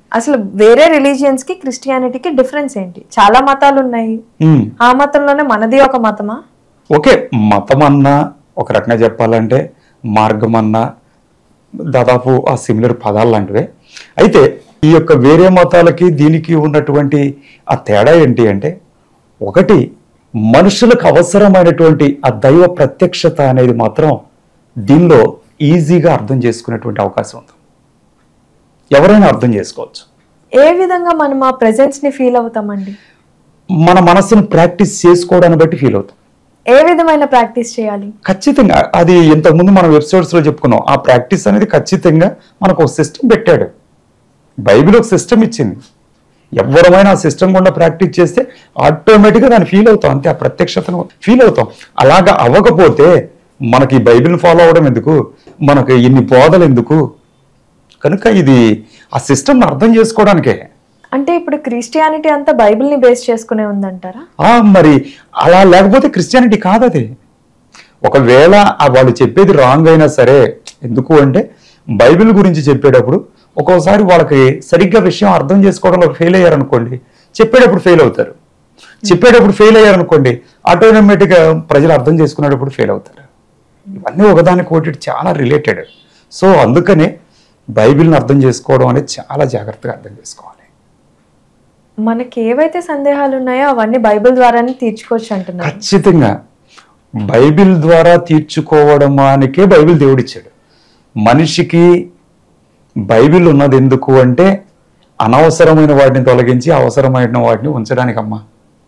అసలు వేరే రిలీజియన్స్ కి క్రిస్టియానిటీకి డిఫరెన్స్ ఏంటి? చాలా మతాలు ఉన్నాయి, ఆ మతంలోనే మనది ఒక మతమా? ఓకే, మతం అన్నా ఒక రకంగా చెప్పాలంటే మార్గం అన్నా దాదాపు ఆ సిమిలర్ పదాలు లాంటివే. అయితే ఈ యొక్క వేరే మతాలకి దీనికి ఉన్నటువంటి ఆ తేడా ఏంటి అంటే, ఒకటి మనుషులకు అవసరమైనటువంటి ఆ దైవ ప్రత్యక్షత అనేది మాత్రం దీనిలో ఈజీగా అర్థం చేసుకునేటువంటి అవకాశం ఉంది. ఎవరైనా అర్థం చేసుకోవచ్చు. ఏ విధంగా మనం ఆ ప్రెజెన్స్ ని ఫీల్ అవుతామండి? మన మనసును ప్రాక్టీస్ చేసుకోవడాన్ని బట్టి ఫీల్ అవుతాం. ఏ విధమైన ప్రాక్టీస్ చేయాలి? ఖచ్చితంగా అది ఇంతకుముందు మనం ఎపిసోడ్స్ లో చెప్పుకున్నాం. ఆ ప్రాక్టీస్ అనేది ఖచ్చితంగా మనకు ఒక సిస్టమ్ పెట్టాడు. బైబిల్ ఒక సిస్టమ్ ఇచ్చింది. ఎవరమైనా ఆ సిస్టమ్ గుండా ప్రాక్టీస్ చేస్తే ఆటోమేటిక్గా దాన్ని ఫీల్ అవుతాం. అంతే, ఆ ప్రత్యక్షతను ఫీల్ అవుతాం. అలాగా అవ్వకపోతే మనకి బైబిల్ని ఫాలో అవడం ఎందుకు, మనకు ఇన్ని బోధలు ఎందుకు? కనుక ఇది ఆ సిస్టమ్ని అర్థం చేసుకోవడానికే. అంటే ఇప్పుడు క్రిస్టియానిటీ అంతా బైబిల్ని బేస్ చేసుకునే ఉందంటారా? మరి అలా లేకపోతే క్రిస్టియానిటీ కాదు అది. ఒకవేళ వాళ్ళు చెప్పేది రాంగ్ అయినా సరే, ఎందుకు అంటే బైబిల్ గురించి చెప్పేటప్పుడు ఒక్కోసారి వాళ్ళకి సరిగ్గా విషయం అర్థం చేసుకోవడంలో ఫెయిల్ అయ్యారనుకోండి, చెప్పేటప్పుడు ఫెయిల్ అవుతారు. చెప్పేటప్పుడు ఫెయిల్ అయ్యారనుకోండి, ఆటోమేటిక్గా ప్రజలు అర్థం చేసుకునేటప్పుడు ఫెయిల్ అవుతారు. ఇవన్నీ ఒకదానికి ఒకటి చాలా రిలేటెడ్. సో అందుకనే బైబిల్ని అర్థం చేసుకోవడం అనేది చాలా జాగ్రత్తగా అర్థం చేసుకోవాలి. మనకి ఏవైతే సందేహాలు ఉన్నాయో అవన్నీ బైబిల్ ద్వారానే తీర్చుకోవచ్చు అంటున్నారు. ఖచ్చితంగా బైబిల్ ద్వారా తీర్చుకోవడానికే బైబిల్ దేవుడిచ్చాడు. మనిషికి బైబిల్ ఉన్నది ఎందుకు అంటే అనవసరమైన వాటిని తొలగించి అవసరమైన వాటిని ఉంచడానికమ్మా.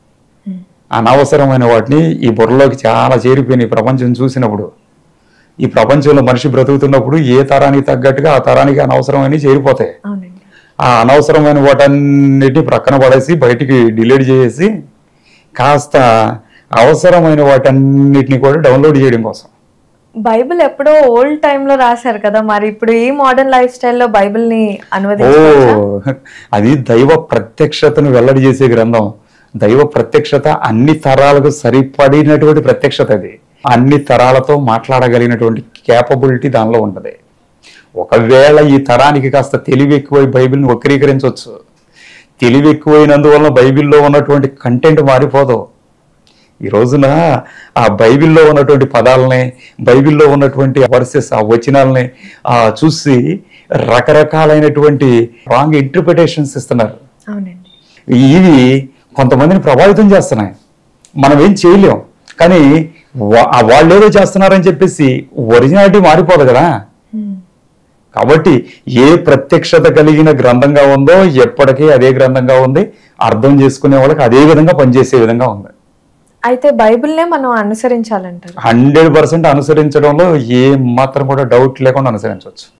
అనవసరమైన వాటిని ఈ బుర్రలోకి చాలా చేరిపోయిన ఈ ప్రపంచం చూసినప్పుడు, ఈ ప్రపంచంలో మనిషి బ్రతుకుతున్నప్పుడు ఏ తరానికి తగ్గట్టుగా ఆ తరానికి అనవసరమైన చేరిపోతాయి. ఆ అనవసరమైన వాటన్నిటిని ప్రక్కన పడేసి బయటికి డిలీట్ చేసి కాస్త అవసరమైన వాటన్నిటిని కూడా డౌన్లోడ్ చేయడం కోసం. బైబిల్ ఎప్పుడో ఓల్డ్ టైంలో రాశారు కదా, మరి ఇప్పుడు ఈ మోడర్న్ లైఫ్ స్టైల్లో బైబిల్ని అనువదించారు. అది దైవ ప్రత్యక్షతను వెల్లడి చేసే గ్రంథం. దైవ ప్రత్యక్షత అన్ని తరాలకు సరిపడినటువంటి ప్రత్యక్షత. అది అన్ని తరాలతో మాట్లాడగలిగినటువంటి కేపబిలిటీ దానిలో ఉంటుంది. ఒకవేళ ఈ తరానికి కాస్త తెలివి ఎక్కువై బైబిల్ని వక్రీకరించవచ్చు. తెలివి ఎక్కువైనందువలన బైబిల్లో ఉన్నటువంటి కంటెంట్ మారిపోదు. ఈ రోజున ఆ బైబిల్లో ఉన్నటువంటి పదాలని, బైబిల్లో ఉన్నటువంటి వర్సెస్, ఆ వచనాలని చూసి రకరకాలైనటువంటి రాంగ్ ఇంటర్ప్రిటేషన్స్ ఇస్తున్నారు. ఇవి కొంతమందిని ప్రభావితం చేస్తున్నాయి. మనం ఏం చేయలేం, కానీ వాళ్ళు ఏదో చేస్తున్నారని చెప్పేసి ఒరిజినాలిటీ మారిపోదు కదా. కాబట్టి ఏ ప్రత్యక్షత కలిగిన గ్రంథంగా ఉందో ఎప్పటికీ అదే గ్రంథంగా ఉంది. అర్థం చేసుకునే వాళ్ళకి అదే విధంగా పనిచేసే విధంగా ఉంది. అయితే బైబిల్నే మనం అనుసరించాలంటారు? 100% అనుసరించడంలో ఏ మాత్రం కూడా డౌట్ లేకుండా అనుసరించవచ్చు.